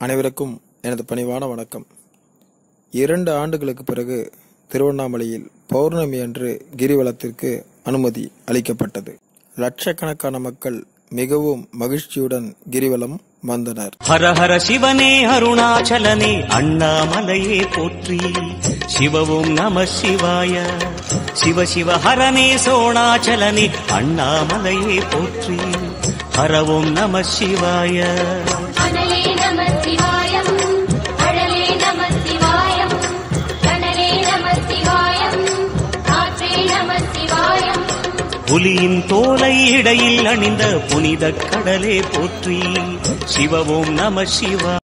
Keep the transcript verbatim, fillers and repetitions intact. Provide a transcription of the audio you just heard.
அனைவருக்கும் எனது பணிவான வணக்கம். இரண்டு ஆண்டுகளுக்கு பிறகு திருவண்ணாமலையில் பௌர்ணமி அன்று கிரிவலத்திற்கு அனுமதி அளிக்கப்பட்டது. லட்சக்கணக்கான மக்கள் மிகவும் மகிழ்ச்சியுடன் கிரிவலம் வந்தனர். ஹர ஹர சிவனே அருணாச்சலனே அண்ணாமலையே போற்றி, சிவவும் நம சிவாய, சிவ சிவ ஹரனே சோணாச்சலனே அண்ணாமலையே போற்றி, ஹரவும் நம சிவாய. புலியின் தோலை இடையில் அணிந்த புனித கடலே போற்றி, சிவவும் நம சிவா.